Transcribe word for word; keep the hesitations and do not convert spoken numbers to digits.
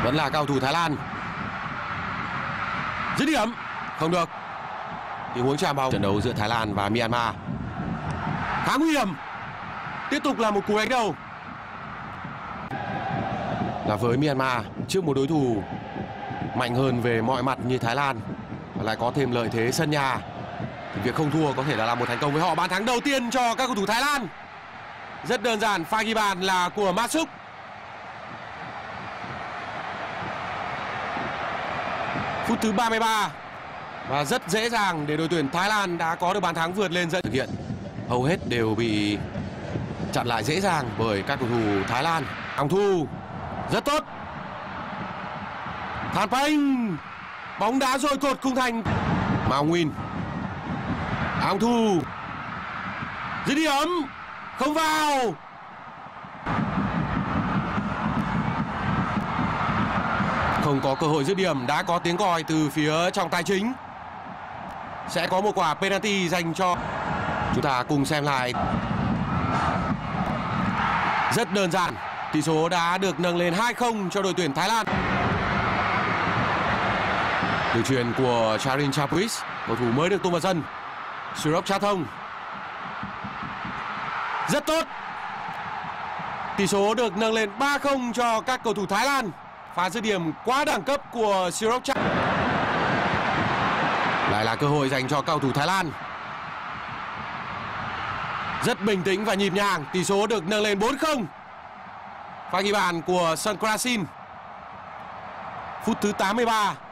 Vẫn là cầu thủ Thái Lan. Dứt điểm. Không được. Tình huống chạm bóng. Trận đấu giữa Thái Lan và Myanmar khá nguy hiểm. Tiếp tục là một cú đánh đầu. Là với Myanmar trước một đối thủ mạnh hơn về mọi mặt như Thái Lan và lại có thêm lợi thế sân nhà thì việc không thua có thể là làm một thành công với họ. Bàn thắng đầu tiên cho các cầu thủ Thái Lan. Rất đơn giản, pha ghi bàn là của Masuk. Phút thứ ba mươi ba và rất dễ dàng để đội tuyển Thái Lan đã có được bàn thắng vượt lên dẫn. Thực hiện hầu hết đều bị chặn lại dễ dàng bởi các cầu thủ Thái Lan. Phòng thu rất tốt. Than Panh, bóng đá rồi cột khung thành. Mao Nguyên, Ong Thu, dứt điểm không vào. Không có cơ hội dứt điểm. Đã có tiếng còi từ phía trọng tài chính. Sẽ có một quả penalty dành cho. Chúng ta cùng xem lại. Rất đơn giản, tỷ số đã được nâng lên hai không cho đội tuyển Thái Lan. Đường chuyền của Charin Chapuis, cầu thủ mới được tung vào sân. Sirok Chathong rất tốt. Tỷ số được nâng lên ba không cho các cầu thủ Thái Lan. Pha dứt điểm quá đẳng cấp của Sirok Chathong. Lại là cơ hội dành cho cầu thủ Thái Lan. Rất bình tĩnh và nhịp nhàng. Tỷ số được nâng lên bốn không. Pha ghi bàn của Songkrasin. Phút thứ tám mươi ba.